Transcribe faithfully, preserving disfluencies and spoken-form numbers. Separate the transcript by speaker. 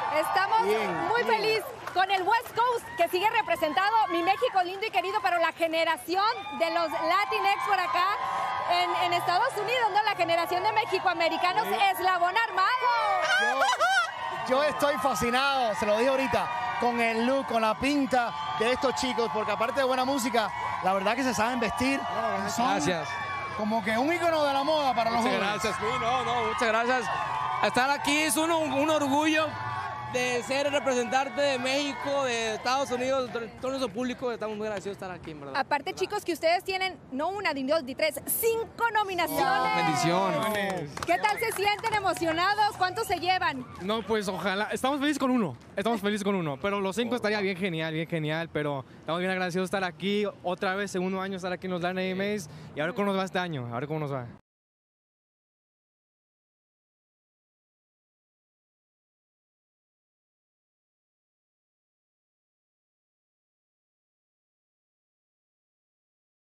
Speaker 1: Estamos
Speaker 2: Bien,
Speaker 1: muy
Speaker 2: bien.
Speaker 1: feliz con el West Coast, que sigue representado, mi México lindo y querido, pero la generación de los Latinx por acá en, en Estados Unidos, ¿no? La generación de mexicoamericanos, eslabón armado.
Speaker 2: Yo, yo estoy fascinado, se lo dije ahorita, con el look, con la pinta de estos chicos, porque aparte de buena música, la verdad que se saben vestir. y son
Speaker 3: Gracias.
Speaker 2: Como que un ícono de la moda para los
Speaker 3: Muchas
Speaker 2: jóvenes.
Speaker 3: gracias. Sí, no, no, muchas gracias. Estar aquí es un, un orgullo de ser representante de México, de Estados Unidos, de todo nuestro público. Estamos muy agradecidos de estar aquí, en verdad.
Speaker 1: Aparte, chicos, que ustedes tienen no una, ni dos, ni tres, cinco nominaciones.
Speaker 3: Bendición.
Speaker 1: ¿Qué tal se sienten emocionados? ¿Cuántos se llevan?
Speaker 4: No, pues ojalá. Estamos felices con uno. Estamos felices con uno. Pero los cinco estaría bien genial, bien genial. Pero estamos bien agradecidos de estar aquí. Otra vez, segundo año, estar aquí en los Latin A M As. Y a ver cómo nos va este año. A ver cómo nos va.